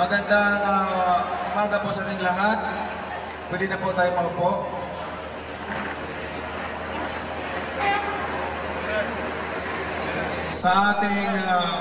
Magandang umaga po sa ating lahat. Pwede na po tayo maupo. Sa ating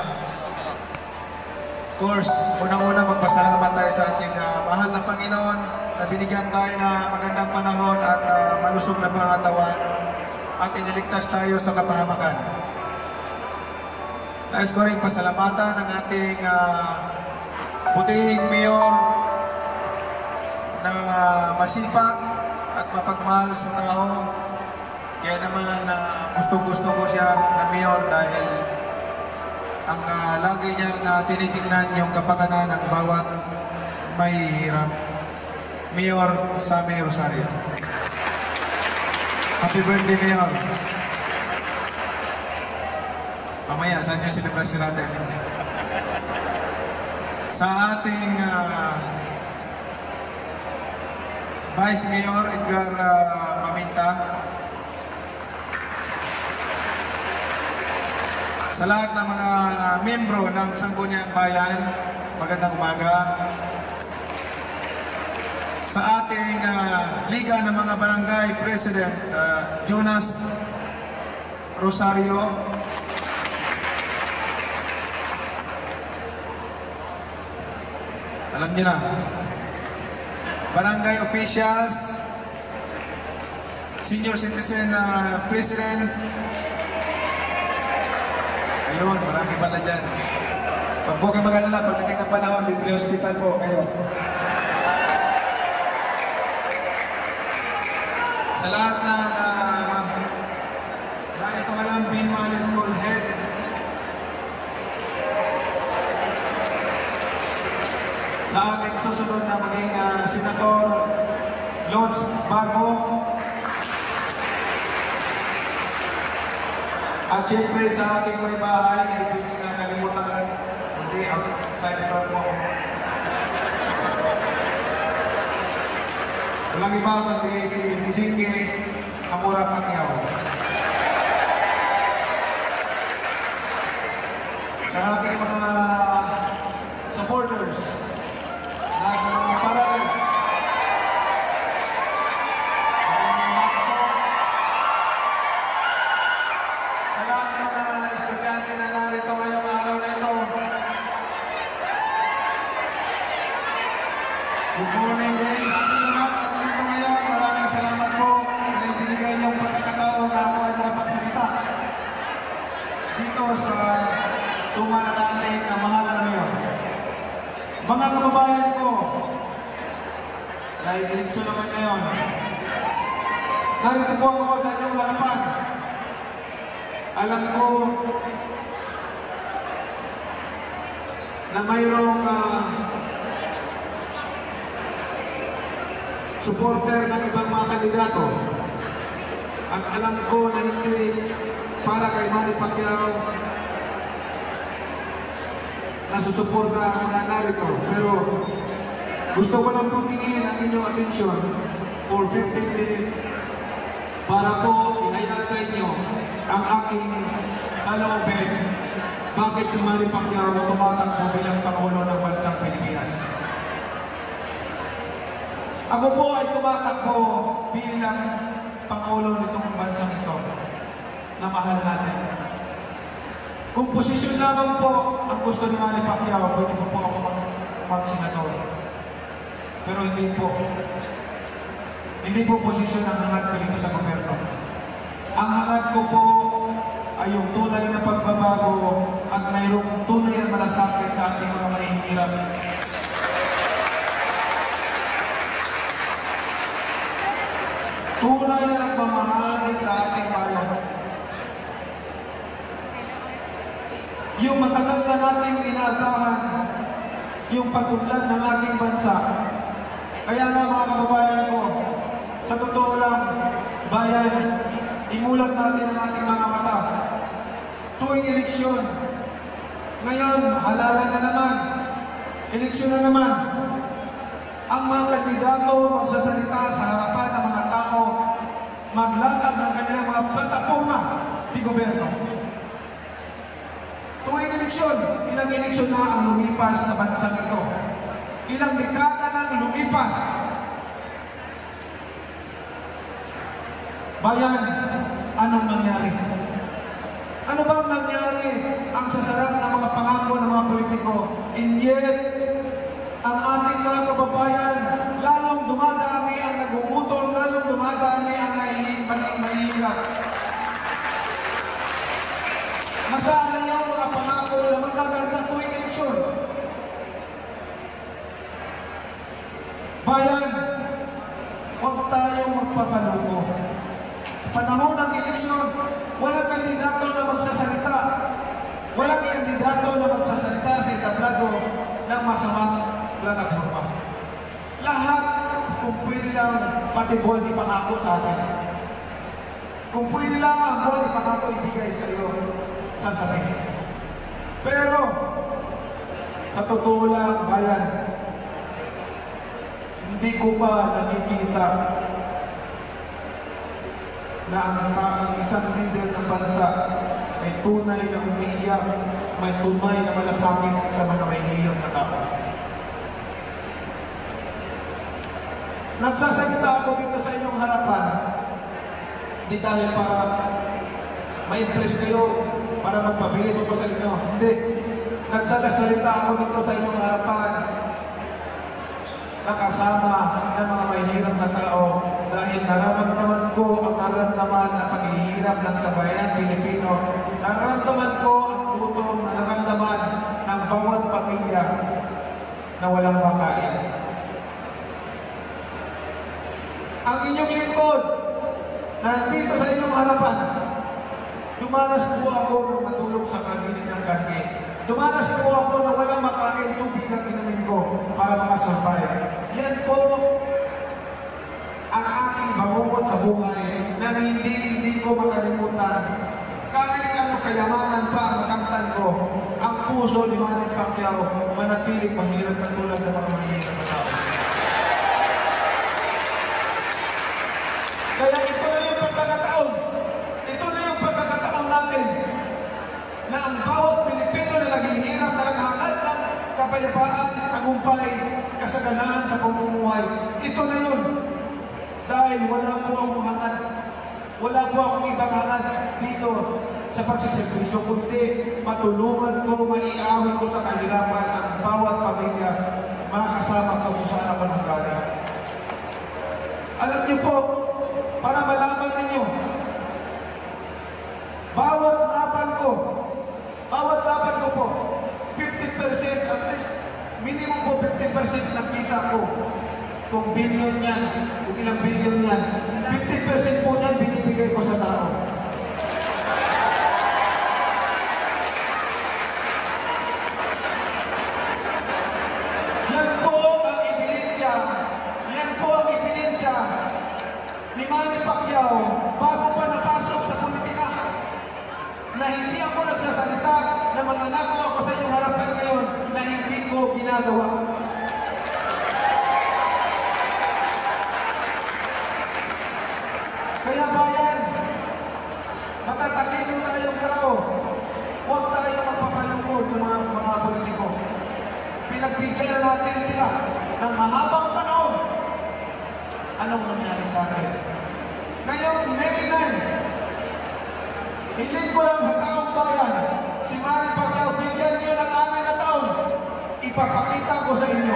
course, unang-una magpasalamat tayo sa ating mahal na Panginoon na binigyan tayo na magandang panahon at malusog na pangatawan at iniligtas tayo sa kapahamakan. Nais ko rin pasalamatan ng ating butihing mayor na masipag at mapagmahal sa tao. Kaya naman gustong-gusto ko siya na mayor dahil ang lagi niya tinitingnan yung kapakanan ng bawat mahihirap. Mayor Sammy Rosario. Happy birthday, Mayor. Mamaya, saan yung selebrasyon natin? Sa ating Vice Mayor Edgar Maminta, sa lahat ng mga membro ng Sangguniang Bayan, magandang umaga. Sa ating Liga ng mga Barangay President, Jonas Rosario, alam niyo na. Barangay officials, senior citizen president. Ayun, marami pala dyan. Pag po kayo mag-alala, pagdating ng panahon, libre hospital po kayo. Sa lahat na ito ngayon, Binmani School Head, sa ating susunod na maging Senator Lods Barbo, at siyempre sa ating may bahay, hindi nga kalimutan, hindi ang Senator po. Walang iba kundi si Jinky Amora Pacquiao. Sa ating mga supporters, lahat ng mga parang, sa lahat ng mga estudyante na narito ngayong araw na ito, good morning din sa ating lahat dito ngayon. Maraming salamat po sa ibinigay niyong pagkakataon na ako ay makapagsalita dito sa suma ng ating mahal na mayor. Mga kababayan ko, dahil eleksyon naman ngayon, narito po ako sa inyong harapan. Alam ko na mayroong supporter ng ibang mga kandidato. At alam ko na hindi para kay Manny Pacquiao na susuporta ako na narito. Pero gusto ko lang pong hingin ang inyong atensyon for 15 minutes para po ihayag sa inyo ang aking saloobin bakit si Manny Pacquiao tumatakbo bilang Pangulo ng Bansang Pilipinas. Ako po ay tumatakbo bilang Pangulo nitong bansang ito na mahal natin. Kung posisyon lamang po ang gusto ni Manny Pacquiao, pwede po ako mag-senador. Pero hindi po. Hindi po posisyon ang hangad ko dito sa gobyerno. Ang hangad ko po ay yung tunay na pagbabago at mayroong tunay na malasakit sa ating mga mahihirap. Tunay na nagmamahal sa ating bayan. Yung matagal na nating inaasahan yung pag-unlad ng ating bansa. Kaya nga mga kababayan ko, sa totoo lang, bayan, imulat natin ang ating mga mata. Tuwing eleksyon, ngayon, halalan na naman, eleksyon na naman, ang mga kandidato magsasalita sa harapan ng mga tao, maglatag ng kanilang mga plataforma di gobyerno. Tuwing eleksyon, ilang eleksyon na ang lumipas sa bansang ito. ilang dekada nang lumipas. Bayan, anong nangyari? Ano bang nangyari ang sasarap ng mga pangako ng mga politiko? And yet, ang ating mga kababayan, lalong dumadami ang nagugutom, lalong dumadami ang mahihirap. Nasaan na yung mga pangako na magaganda tuwing eleksyon? Bayan, huwag tayong magpapaluko. Panahon ng eleksyon, walang kandidato na magsasalita. Walang kandidato na magsasalita sa entablado ng masamang plataforma. Lahat, kung pwede lang, pati bol ipangako sa atin. Kung pwede lang ang bol ipangako ibigay sa iyo, sasabihin. Pero, sa totoo lang, bayan, hindi ko pa nakikita na ang isang leader ng bansa ay tunay na umiiyak, may tunay na malasakit sa mga mahihirap na tao. Nagsasalita ako dito sa inyong harapan, hindi dahil para ma-impress kayo, para magpabilib ako sa inyo. Hindi. Nagsasalita ako dito sa inyong harapan, nakasama ng mga mahihirap na tao dahil nararamdaman ko ang nararamdaman na paghihirap ng sabayan Pilipino. Nararamdaman ko ang gutom, nararamdaman ng bawat pamilya na walang makain. Ang inyong lingkod na nandito sa inyong harapan, dumanas po ako ng matulog sa kabinet ng kanit. Dumanas po ako na walang makain, tubig ang inumin ko para makasurvive. Yan po ang aking bangungot sa buhay na hindi ko makalimutan. Kahit ano kayamanan pa ang makamtan ko, ang puso ni Manny Pacquiao manatiling mahirap katulad ng mga mahirap na tao. Kaya ito na yung pagkakataon. Ito na yung pagkakataon natin na ang bawat Pilipino na naghihirap na naghangad ng kapayapaan, tagumpay, kasaganahan sa pamumuhay. Ito na yun. Dahil wala po akong hangad. Wala po akong ibang hangad dito sa pagsiservisyo, kundi matulungan ko, maiahon ko sa kahirapan ang bawat pamilya, mga kasama ko kung saan ako nanggaling. Alam niyo po, para malaman ninyo, bawat laban ko po, 50%, at least, minimum po 50% ng kita ko. Kung billion yan, kung ilang billion yan, 50% po yan binibigay ko sa tao. Yan po ang ebidensya, ni Manny Pacquiao bago pa napasok sa politika, na hindi ako nagsasalita na mangangako ako sa inyong harapan ngayon na hindi ko ginagawa. Kaya bayan, matatalino tayong tao. Huwag tayo magpapalungkod ng mga politiko. Pinagbigyan natin sila ng mahabang panahon. Anong nangyari sa akin? Ngayong May 9, hiling ko lang sa taong bayan, si Manny Pacquiao, bigyan niyo ng 6 na taon. Ipapakita ko sa inyo.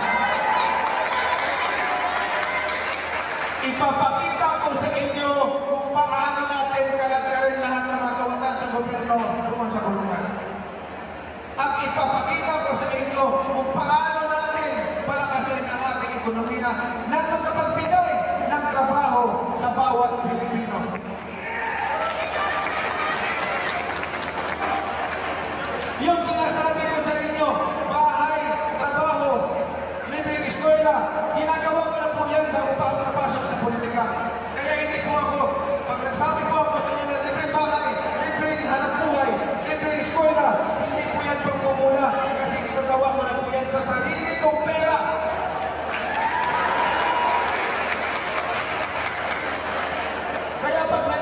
Ipapakita ko sa inyo kung paano natin kalagarin lahat ng mga kawatan sa gobyerno doon sa kulungan. At ipapakita ko sa inyo kung paano natin palakasin ang ating ekonomiya na makapagbigay ng trabaho sa bawat Pilipino. Yung sinasabi ko sa inyo, bahay, trabaho, libreng eskwela, ginagawa ko na po yan bago pa ako napasok sa politika. Kaya hindi po ako, pag nagsabi po ako sa inyo na libreng bahay, libreng hanap buhay, libreng eskwela, hindi po yan pagmumula kasi ginagawa ko na po yan sa sarili kong pera. Kaya pag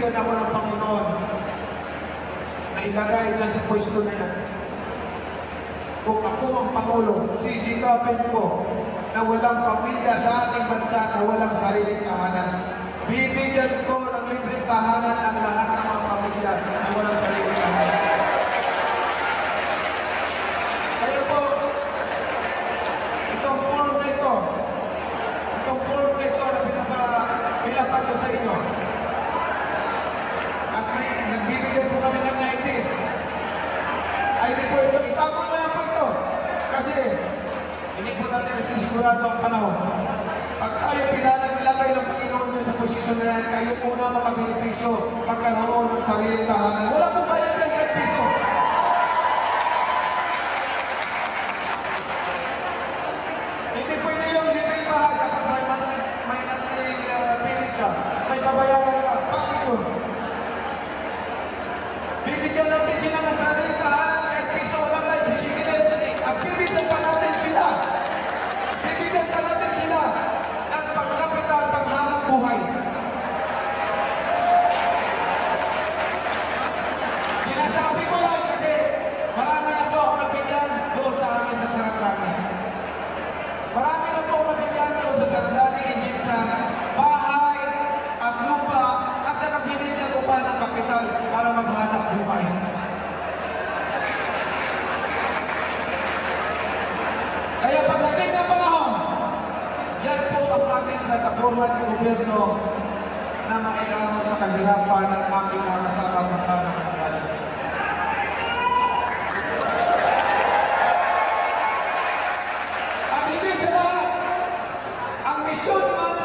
binibigyan ako ng Panginoon na ilagay dyan sa pwesto na yan. Kung ako ang Pangulo, sisikapin ko na walang pamilya sa ating bansa na walang sariling tahanan. Bibigyan ko ng libreng tahanan ang lahat ng mga pamilya na walang sariling tahanan. Kaya po, itong form na ito na pinapakilapan ko sa inyo. At nagbibigay po kami ng ID. ID po ito, itago nyo lang po ito. Kasi, hindi po natin nasisigurado ang panahon. Pag tayo nilagay ng Panginoon nyo sa posisyon na yan, kayo muna makabinipisyo pagkaroon ng sariling tahanan. Wala pong bayad yan kahit piso. Hindi pwede yung libreng bahay tapos may monthly payment ka, may babayaran ka. Bakit yun? Bibigyan natin sila ng sariling tahanan kahit piso, wala tayong sisigilin. At bibigyan pa natin sila ng pangkapital, panghanap buhay. Sinasabi ko yan kasi marami na po ako nabigyan doon sa amin sa Sarangani. Marami na po ako nabigyan doon sa Sarangani, Injinsan, bahay at lupa at saka binigyan ko pa ng kapital para maghanap buhay. Kaya pagdating ng panahon, yan po ang ating plataforma ng gobyerno na maiahon sa kahirapan ng aking mga kasama-kasama ng mga. At hindi sa lahat, ang misyon ng Manny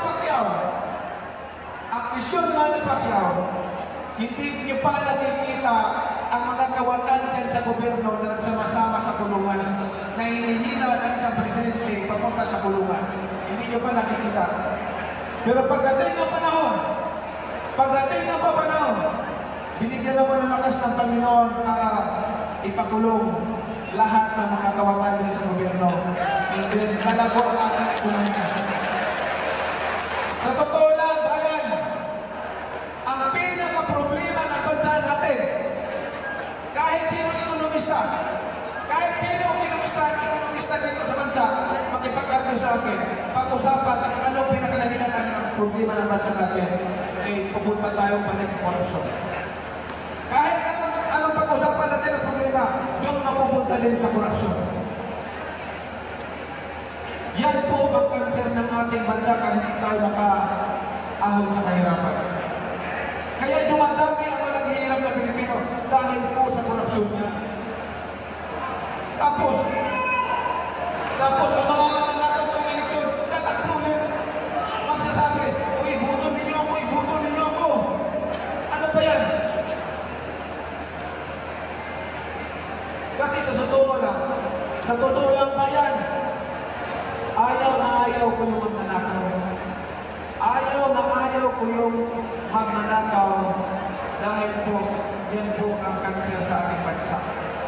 Pacquiao, hindi niyo pa nakikita ang mga kawatan dyan sa gobyerno na nagsama-sama sa kulungan, na hinihila ng isang presidente papunta sa kulungan. Hindi nyo pa nakikita. Pero pagdating ng panahon, binigyan ako ng lakas ng Panginoon para ipakulong lahat ng mga kawatan din sa gobyerno. And then, lalago ang ating ekonomiya. Sa totoo lang, bayan, ang pinaka-problema ng bansa natin, kahit sino ekonomista dito sa bansa, makipag-argue sa akin, pag-usapan ang anong pinakadahilan ng problema ng bansa natin, pupunta tayo pa next corruption. Kahit anong pag-usapan natin ang problema, doon mapupunta din sa corruption. Yan po ang kanser ng ating bansa kahit hindi tayo makaahon sa kahirapan. Kaya dumadami ang mga naghihirap na Pilipino dahil po sa korupsyon niya. Tapos ang mga mananakaw ng eleksyon, tatakbuhin. Magsasabi, ibuto ninyo ako. Ano ba yan? Kasi sa totoo lang ba yan? Ayaw ko yung magnanakaw. Ayaw ko yung magnanakaw dahil po, yan po ang kanser sa ating bansa.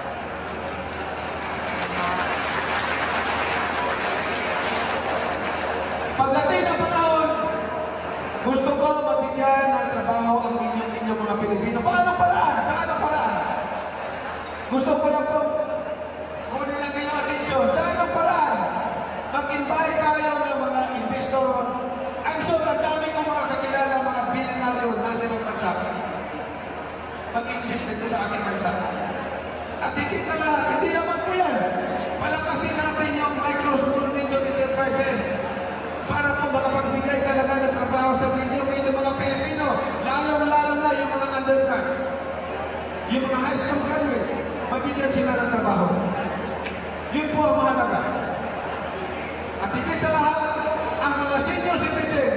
Pagdating ng panahon, gusto ko mabigyan ng trabaho ang inyong mga Pilipino. Paano paraan? Saan ang paraan? Gusto ko lang po kunin ang inyong atensyon. Saan ang paraan? Mag-invite tayo ng mga investor. I'm sure na dami kong mga kakilala, mga bilyonaryo nasa ibang bansa. Mag-invest dito sa ating bansa. At hindi naman po yan. Palakasin natin yung micro, small, medium enterprises para po makapagbigay talaga ng trabaho sa milyon-milyon mga Pilipino, lalo-lalo na yung mga undergrad, yung mga high school graduate, mabigyan sila ng trabaho. Yun po ang mahalaga. At higit sa lahat, ang mga senior citizen,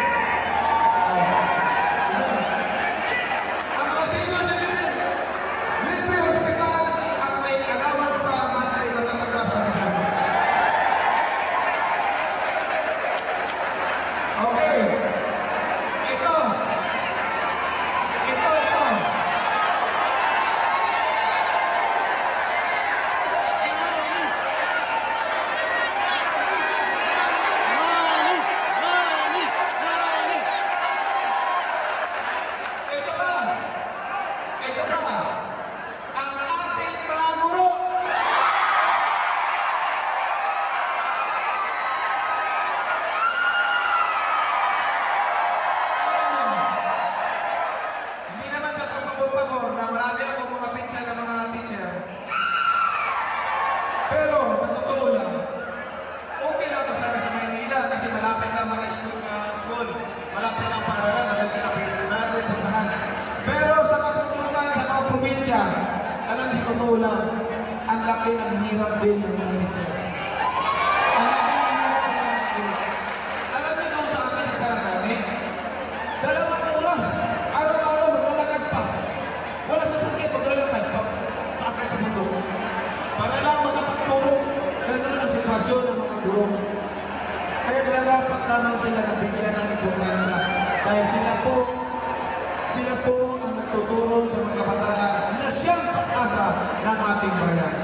libre hospital at may allowance pa monthly na natatanggap sa gobyerno. Okay. Ito. malapit ang paaralan, natin natin puntahan. Pero sa kabundukan, sa mga probinsya, alam si totoo lang, ang laki ng hirap din ng mga teacher. Ang laki ng hirap ng mga teacher. Alam niyo doon sa amin sa Sarangani, 2 oras, araw-araw maglalakad pa. Wala sasakyan, maglalakad pa. Paagad sa bundok. Para lang makapagturo. Ganun ang sitwasyon ng mga guro. Kaya dapat lamang sila nabigyan ng importansya. Dahil sila po ang nagtuturo sa mga kabataan na siyang pag-asa ng ating bayan.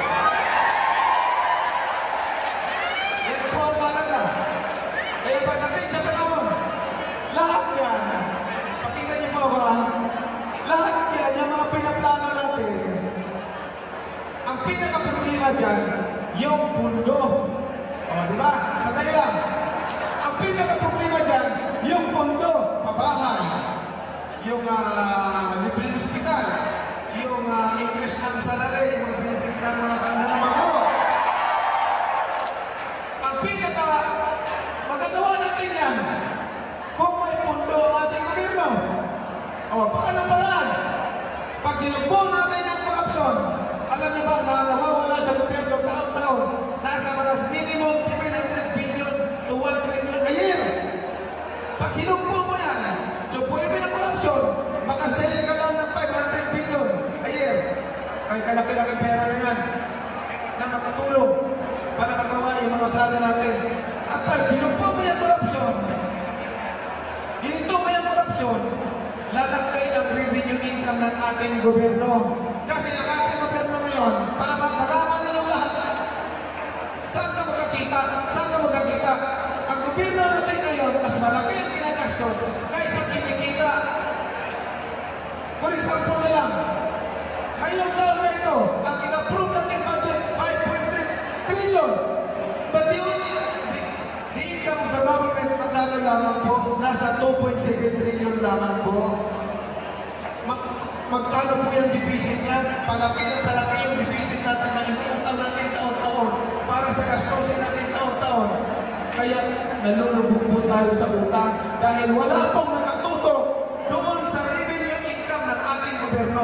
Yan po ang mahalaga. Kaya pagdating sa panahon, lahat yan, pakinggan niyo po ba? Lahat yan, yung mga pinaplano natin, ang pinaka-problema dyan, yung pundo. O, di ba? Sandali lang. Ang pinaka-problema dyan, yung pundo, pabahay, yung libreng hospital, yung increase ng salary, yung mga benefits ng mga guro. Ang magagawa natin yan kung may pundo ang ating gobyerno. O, paano paraan? Pag sinumpong natin ang korupsyon, alam niyo ba na nawawala sa gobyerno taon-taon, nasa mga minimum 700 billion to 1 trillion a year. Pag sinumpong mo yan, so pwede yung korupsyon, makaselling ka lang ng 500 billion a year. Ay kalaki-laki pera na yan na makatulong para magawa yung mga plano natin. At pag sinumpong mo yung korupsyon, hinito mo yung korupsyon, lalagay ang revenue income ng ating gobyerno. Kasi ang ating gobyerno ngayon, para malaman ninyong lahat, saan ka magkakita? Ang gobyerno natin ngayon, mas malaki ang kinagastos kaysa kinikita. For example na lang, ngayong taon na ito, ang in-approve natin budget, 5.3 trillion. But the income of the government, magkano lamang po? Nasa 2.7 trillion lamang po. Magkano po yung deficit niyan? Palaki yung deficit natin na inuutang natin taon-taon para sa gastusin natin taon-taon. Kaya nalulubog po tayo sa utang dahil wala pong nakatutok doon sa revenue income ng ating gobyerno.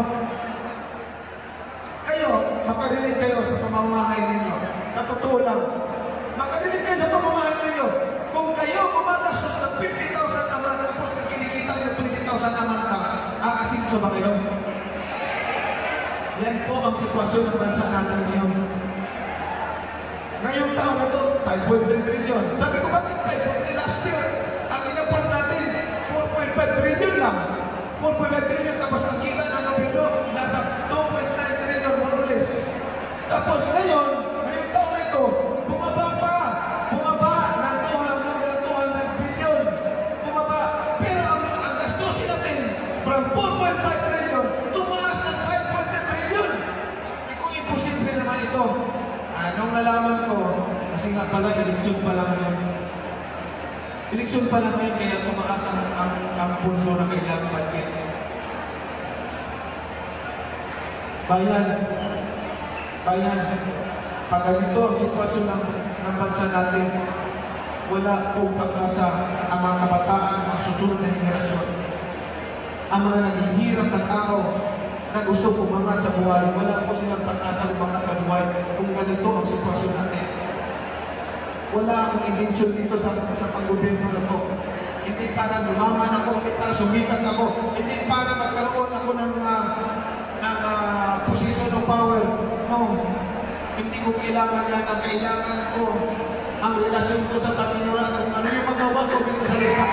Kayo, makarelate kayo sa pamamahay ninyo. Katotoo lang. Makarelate kayo sa pamamahay ninyo. Kung kayo gumagastos ng 50,000 a month tapos na kinikita nyo 20,000 a month lang, asinso ba kayo? Yan po ang sitwasyon ng bansa natin ngayon. Ngayong taon na ito, 5.3 trillion. Sabi ko, bakit 5.3 last year? Ang inapon natin, 4.5 trillion lang. 4.5 trillion, tapos ang kita ng gobyerno, nasa 2.9 trillion more or less. Tapos ngayong taon na ito, bumaba ng 200 billion. Bumaba. Pero ang gastusin natin, from 4.5 trillion, tumaas ng 5.3 trillion. Kung imposible naman ito. Anong nalaman ko, kasi nga pala, eleksyon pa lang ngayon. Eleksyon pa lang ngayon, kaya tumaas ang pundo na kailangang budget. Bayan, pag ganito ang sitwasyon ng bansa natin, wala pong pag-asa ang mga kabataan, ang susunod na henerasyon. Ang mga naghihirap na tao na gusto umangat sa buhay, wala po silang pag-asa umangat sa buhay kung ganito ang sitwasyon natin. Wala akong intensyon dito sa pang-gobyerno na po. Hindi para lumaman ako, hindi para sumikat ako, hindi para magkaroon ako ng position of power. No. Hindi ko kailangan yan. Ang kailangan ko, ang relasyon ko sa Panginoon at kung ano yung magawa ko dito sa lupa.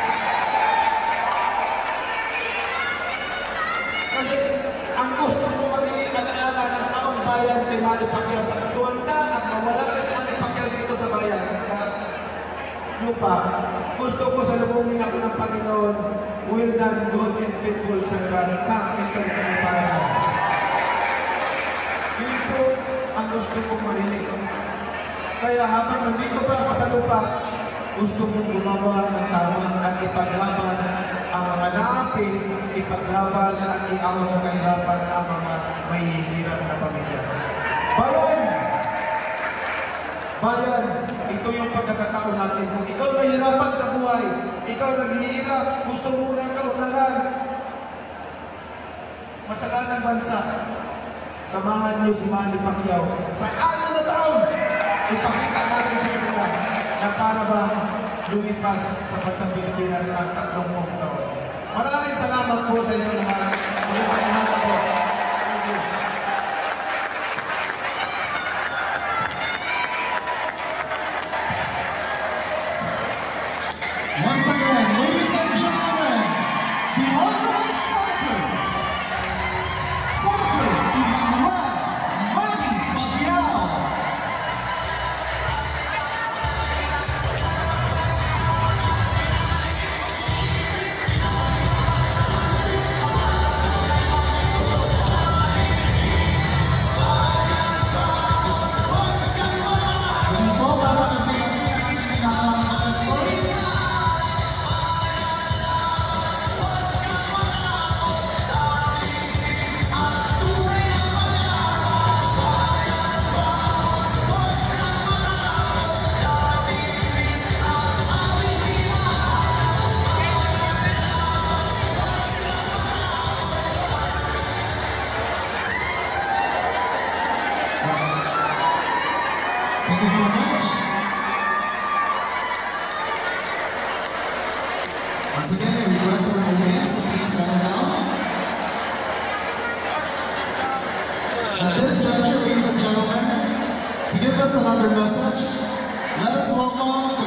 Kasi ang gusto ko magiging alaala ng taong bayan kay Manny Pacquiao, pagtuwanda at mawala na si Manny Pacquiao dito sa bayan, sa lupa. Gusto ko salubungin ako ng Panginoon, well done, good and faithful servant, come enter into my paradise. Yun po ang gusto kong marinig. Kaya habang nandito pa ako sa lupa, gusto kong gumawa ng tama at ipaglaban ang mga naapin, ipaglaban at iawat sa kahirapan ang mga may hirap na pamilya. Bayan, ito yung pagkakataon natin. Kung ikaw nahihirapan sa buhay, ikaw naghihirap, gusto mo ng kaunlaran. Masaganang bansa, samahan niyo si Manny Pacquiao. Sa 6 na taon, ipakita natin sa kanila na para ba lumipas sa bansang Pilipinas ang 30 taon. Maraming salamat po sa inyo lahat. Maraming po. Thank you. Once again, ladies and gentlemen, the Honorable Senator Emmanuel Manny Pacquiao. Hindi po ba magbilang ang ating pinakamasalator? Thank you so much. Once again, I request our audience to please settle down. At this juncture, ladies and gentlemen, to give us another message, let us welcome